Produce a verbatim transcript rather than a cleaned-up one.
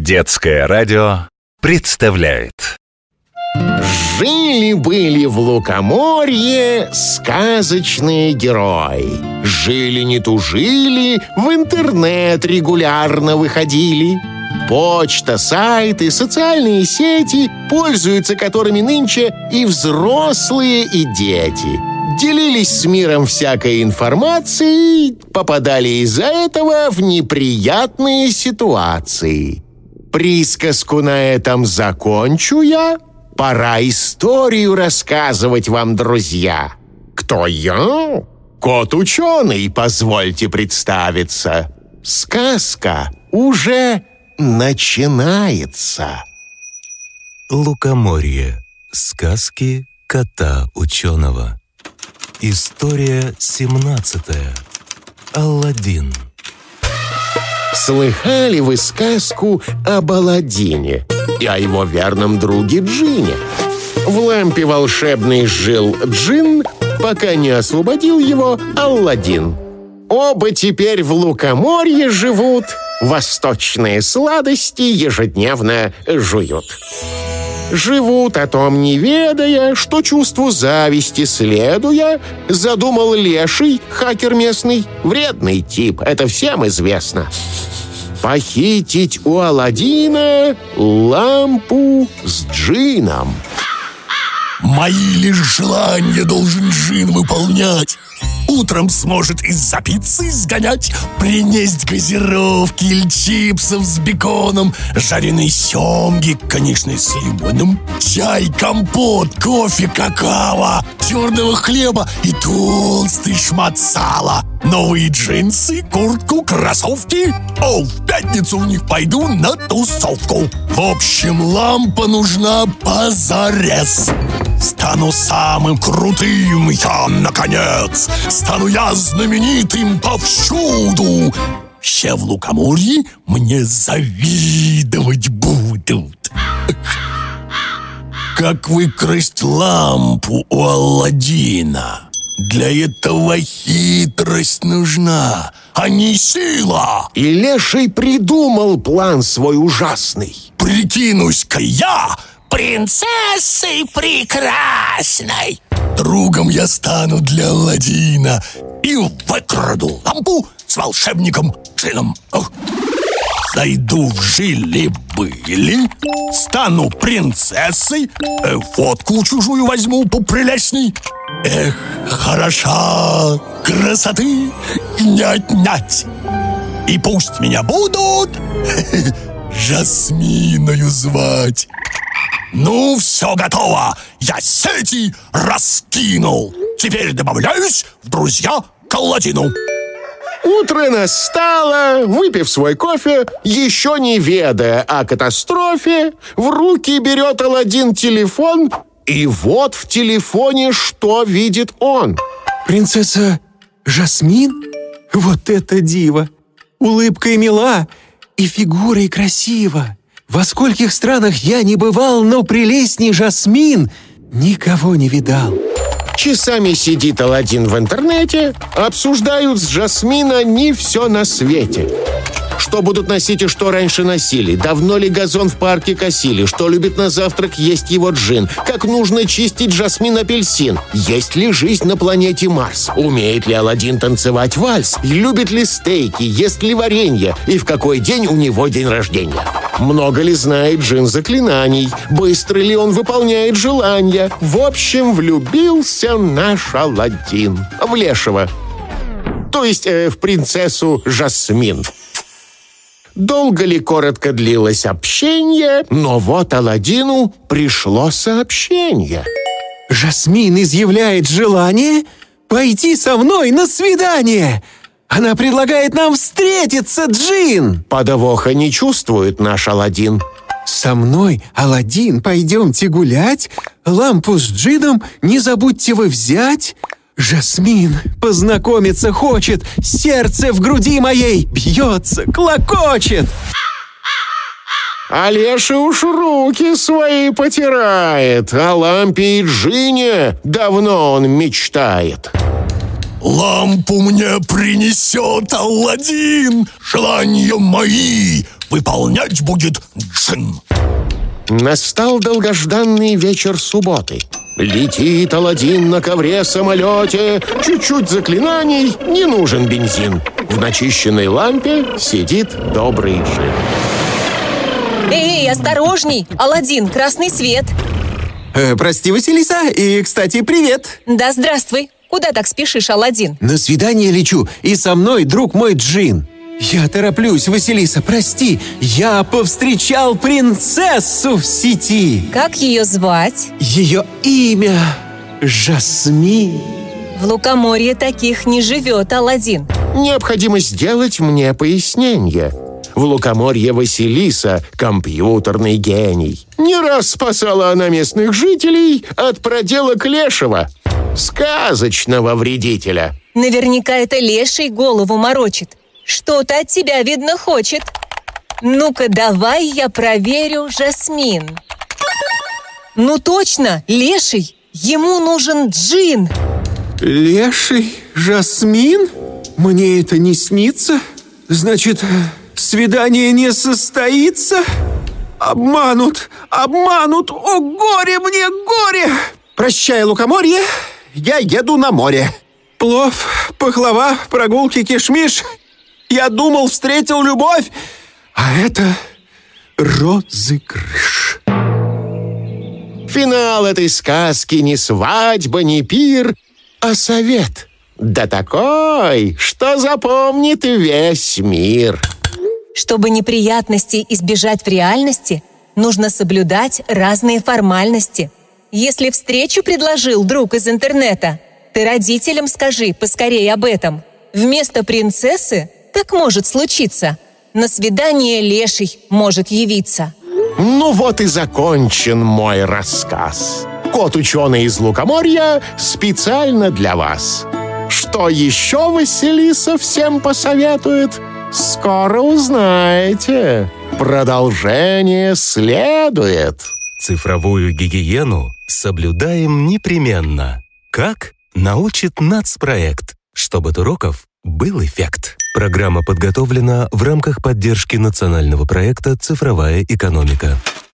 Детское радио представляет. Жили-были в Лукоморье сказочные герои. Жили не тужили, в интернет регулярно выходили. Почта, сайты, социальные сети, пользуются которыми нынче и взрослые, и дети. Делились с миром всякой информацией, попадали из-за этого в неприятные ситуации. Присказку на этом закончу я. Пора историю рассказывать вам, друзья. Кто я? Кот-ученый, позвольте представиться. Сказка уже начинается. Лукоморье. Сказки кота-ученого. История семнадцатая. Аладдин. Слыхали вы сказку об Аладдине и о его верном друге Джине? В лампе волшебной жил Джин, пока не освободил его Аладдин. Оба теперь в Лукоморье живут, восточные сладости ежедневно жуют. Живут, о том не ведая, что чувству зависти следуя, задумал леший, хакер местный, вредный тип, это всем известно. Похитить у Аладдина лампу с джином. Мои лишь желания должен джин выполнять. Утром сможет из-за пиццы сгонять, принесть газировки или чипсов с беконом, жареные семги, конечно, с лимоном, чай, компот, кофе, какао, черного хлеба и толстый шмат сала, новые джинсы, куртку, кроссовки. О, в пятницу в них пойду на тусовку. В общем, лампа нужна позарез. Стану самым крутым я, наконец. Стану я знаменитым повсюду. Все в Лукоморье мне завидовать будут. Как выкрасть лампу у Аладдина? Для этого хитрость нужна, а не сила. И леший придумал план свой ужасный. Прикинусь-ка я принцессой прекрасной. Другом я стану для Аладдина и выкраду лампу с волшебником Джином. Ох. Зайду в жили-были, стану принцессой, э, фотку чужую возьму попрелестней. Эх, хороша красоты не отнять. И пусть меня будут Жасминою звать. Ну, все готово. Я сети раскинул. Теперь добавляюсь в друзья к Аладдину. Утро настало, выпив свой кофе, еще не ведая о катастрофе, в руки берет Аладдин телефон, и вот в телефоне что видит он? Принцесса Жасмин? Вот это диво! Улыбкой мила и фигурой красива. Во скольких странах я не бывал, но прелестней Жасмин никого не видал. Часами сидит Аладдин в интернете, обсуждают с Жасмин они все на свете. Что будут носить и что раньше носили, давно ли газон в парке косили, что любит на завтрак есть его Джин, как нужно чистить Жасмин апельсин, есть ли жизнь на планете Марс, умеет ли Аладдин танцевать вальс, любит ли стейки, ест ли варенье и в какой день у него день рождения. Много ли знает Джин заклинаний, быстро ли он выполняет желания. В общем, влюбился наш Аладдин в лешего, то есть э, в принцессу Жасмин. Долго ли, коротко длилось общение, но вот Аладдину пришло сообщение. Жасмин изъявляет желание пойти со мной на свидание. Она предлагает нам встретиться, Джин. Подвоха не чувствует наш Аладдин. Со мной, Аладдин, пойдемте гулять. Лампу с Джином не забудьте вы взять. Жасмин познакомиться хочет, сердце в груди моей бьется, клокочет. А леший уж руки свои потирает, о лампе и Джине давно он мечтает. Лампу мне принесет Аладдин, желания мои выполнять будет джин. Настал долгожданный вечер субботы. Летит Аладдин на ковре-самолете. Чуть-чуть заклинаний, не нужен бензин. В начищенной лампе сидит добрый джин. Эй, осторожней! Аладдин, красный свет. Э, прости, Василиса, и, кстати, привет. Да, здравствуй. Куда так спешишь, Аладдин? На свидание лечу, и со мной друг мой джин. Я тороплюсь, Василиса, прости. Я повстречал принцессу в сети. Как ее звать? Ее имя Жасмин. В Лукоморье таких не живет, Аладдин. Необходимо сделать мне пояснение. В Лукоморье Василиса – компьютерный гений. Не раз спасала она местных жителей от проделок лешего, сказочного вредителя. Наверняка это леший голову морочит. Что-то от тебя, видно, хочет. Ну-ка, давай я проверю Жасмин. Ну точно, леший. Ему нужен джин. Леший? Жасмин? Мне это не снится? Значит, свидание не состоится? Обманут, обманут. О, горе мне, горе! Прощай, Лукоморье, я еду на море. Плов, пахлава, прогулки, кишмиш. Я думал, встретил любовь, а это розыгрыш. Финал этой сказки не свадьба, не пир, а совет. Да такой, что запомнит весь мир. Чтобы неприятностей избежать в реальности, нужно соблюдать разные формальности. Если встречу предложил друг из интернета, ты родителям скажи поскорей об этом. Вместо принцессы так может случиться. На свидание леший может явиться. Ну вот и закончен мой рассказ. Кот-ученый из Лукоморья специально для вас. Что еще Василиса всем посоветует? Скоро узнаете. Продолжение следует. Цифровую гигиену соблюдаем непременно. Как? Научит нацпроект, чтобы от уроков был эффект. Программа подготовлена в рамках поддержки национального проекта «Цифровая экономика».